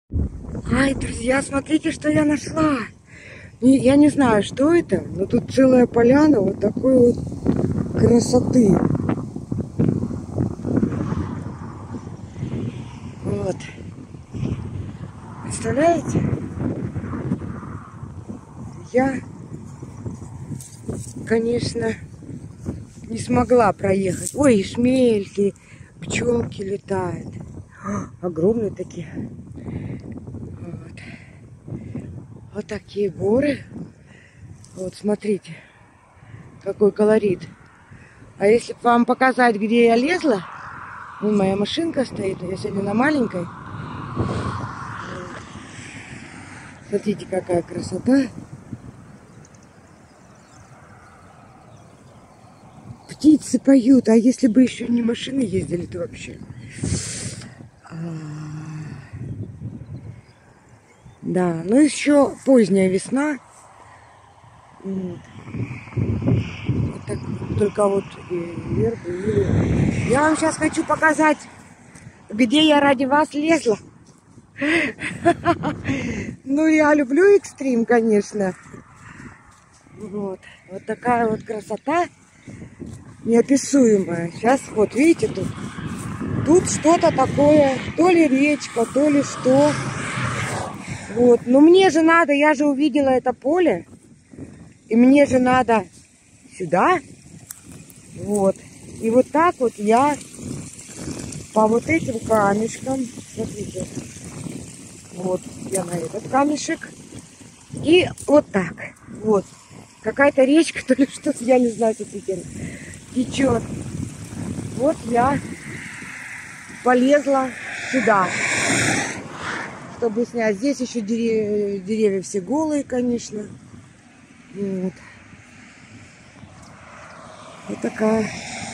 Ай, друзья, смотрите, что я нашла. Я не знаю, что это, но тут целая поляна вот такой вот красоты. Вот. Представляете? Я, конечно, не смогла проехать. Ой, и шмельки, пчелки летают. Огромные такие. Вот такие горы. Вот, смотрите, какой колорит. А если вам показать, где я лезла, вон моя машинка стоит, я сегодня на маленькой. Смотрите, какая красота. Птицы поют, а если бы еще не машины ездили, то вообще... Да, ну еще поздняя весна. Вот так, только вот вербы. Я вам сейчас хочу показать, где я ради вас лезла. Ну, я люблю экстрим, конечно. Вот такая вот красота неописуемая. Сейчас вот видите, тут что-то такое, то ли речка, то ли что. Вот, но мне же надо, я же увидела это поле, и мне же надо сюда. Вот. И вот так вот я по вот этим камешкам, смотрите, вот я на этот камешек, и вот так, вот, какая-то речка, то ли что-то, я не знаю, что теперь течет. Вот я полезла сюда, чтобы снять. Здесь еще деревья все голые, конечно. Вот. Вот такая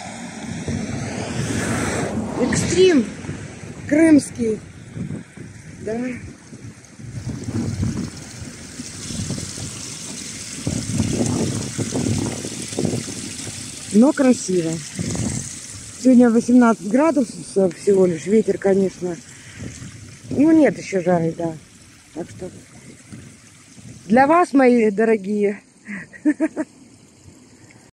экстрим крымский, да. Но красиво. Сегодня 18 градусов всего лишь. Ветер, конечно. Ну, нет еще жары, да. Так что для вас, мои дорогие,